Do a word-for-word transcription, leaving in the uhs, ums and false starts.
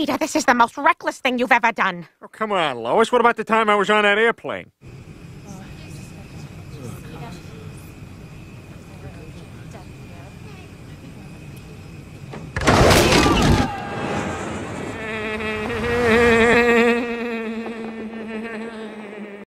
Peter, this is the most reckless thing you've ever done. Oh, come on, Lois. What about the time I was on that airplane?